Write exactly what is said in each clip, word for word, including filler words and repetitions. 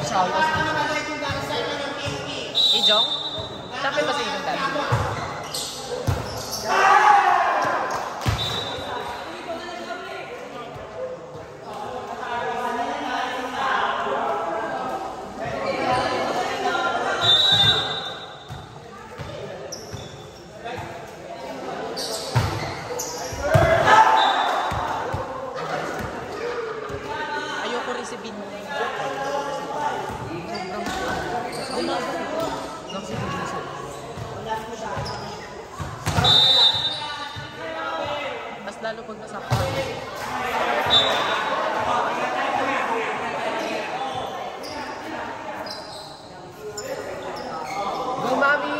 shout out sa Ijong? Champion ba si Ijong dati? Ayoko rin si Bin. Mas lalo pag nasa pa. Go, Mami!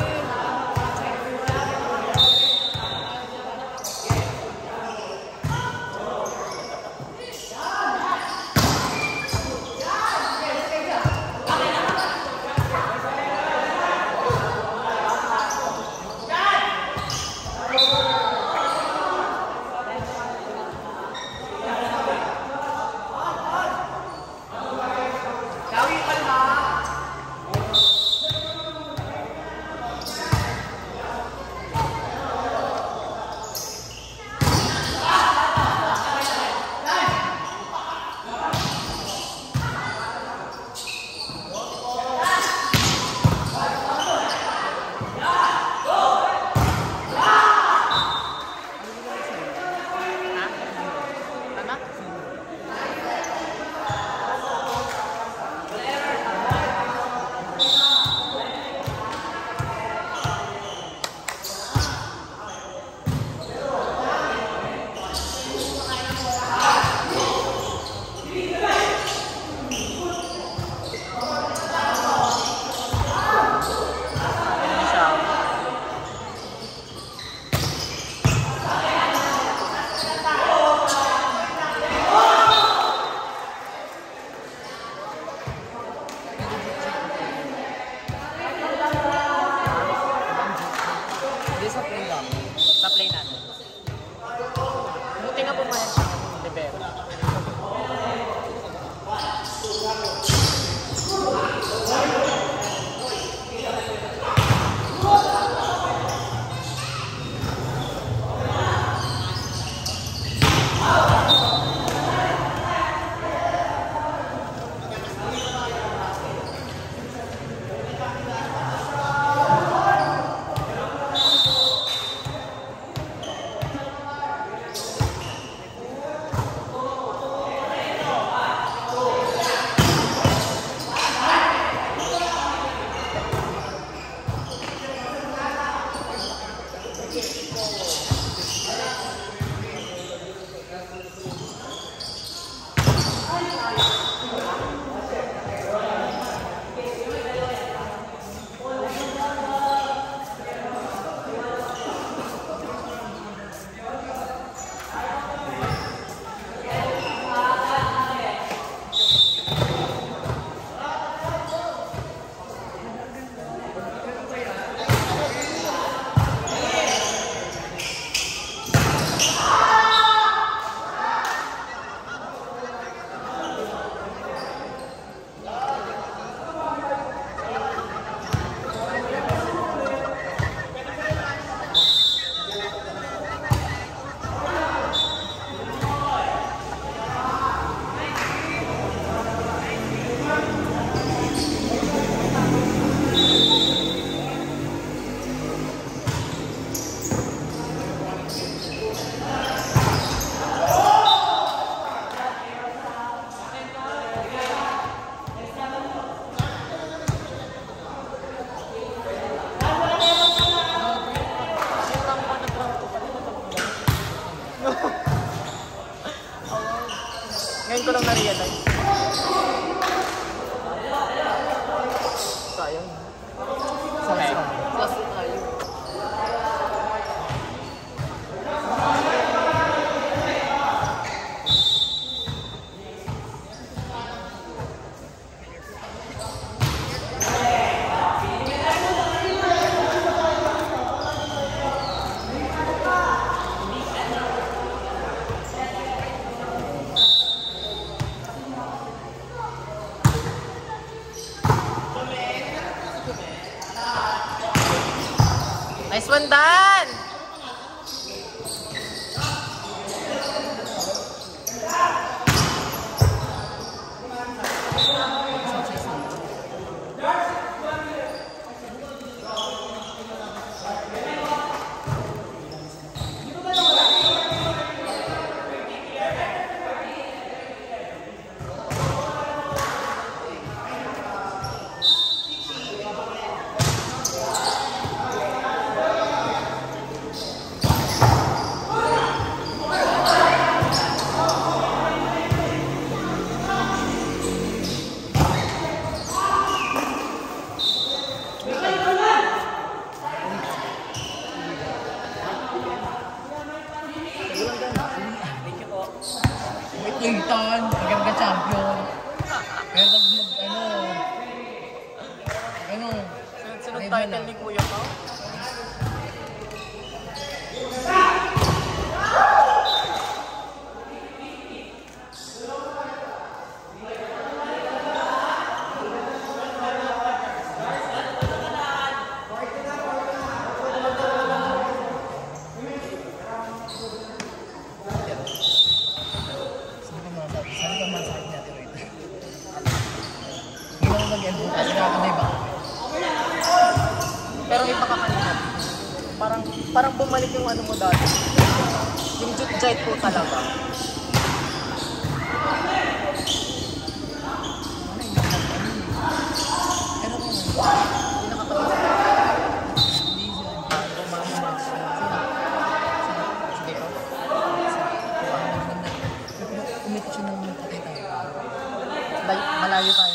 Nice one, Dan! Clinton, maganda champion. Pero pag mag, ano, ano, Sunod title ni Kuya ko. Pero iba ka kanina. Parang, parang bumalik yung ano mo dati. Yung jutjite po talaga. Malayo tayo.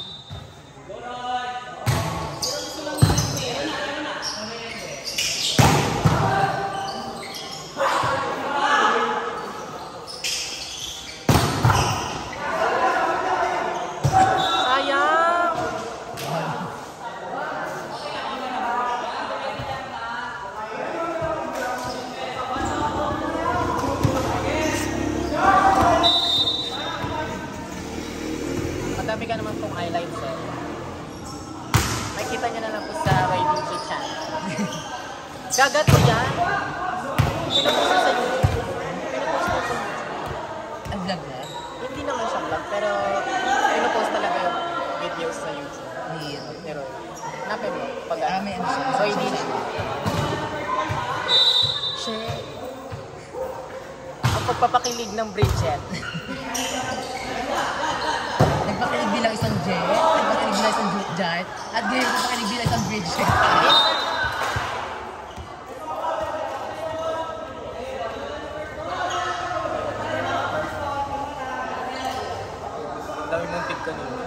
Madami ka naman pong highlights eh. Makikita nyo na lang po sa Y D J channel. Gagat ko yan. Pinapost ko sa YouTube. Pinapost ko sa YouTube. Ang vlog na? Hindi naman siya vlog, pero pinapost talaga yung videos sa YouTube. Yeah. Pero, hanapin mo. Pag Ah, may ano siya. So, hindi siya. Shit. Ang pagpapakilig ng Bridget. Nagpakilig bilang isang jet, nagpakilig bilang isang jet, at ngayon nagpakilig bilang isang Bridget. Dami mong tip ka nun.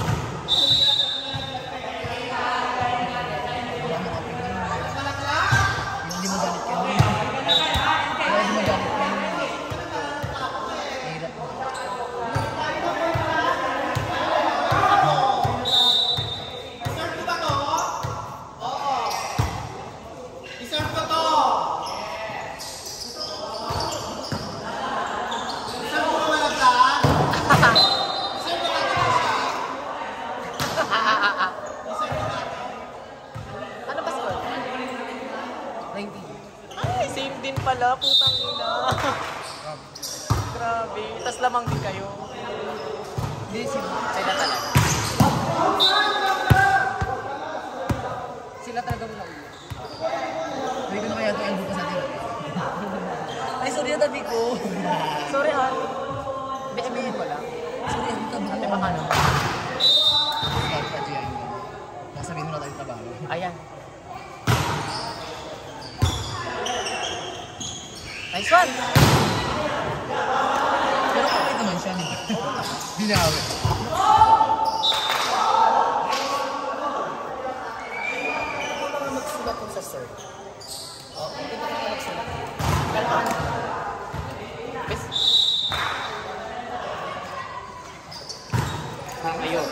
Hindi mo galit ka nun. Hindi mo galit ka nun. Hirap mo. Ano ba score? nineteen. Ay, same din pala, putang ina. Grabe. Tas lamang din kayo. Hindi sila. Sila talaga. Sila talaga muna ulo. Sabi ko na kaya ito yung bukas natin. Ay, sorry na tabi ko. Sorry ha. Hindi, sabihin mo lang. Sorry, ang tabi ko. Ate, baka ano? Start pa dyan. Nasabihin mo na tayo trabaho. Ayan. Nice one! Pero kapit naman siya, di ba? Binawi. Magsulat ko sa search. Oo, hindi ko na magsulat. Pero ano? Bes? Ayun.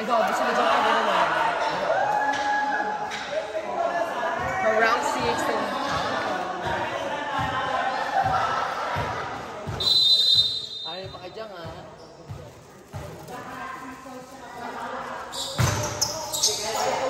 gabi sila dyan kami na naman. For round six, and... Ayaw pa ka dyan, ah. Sige,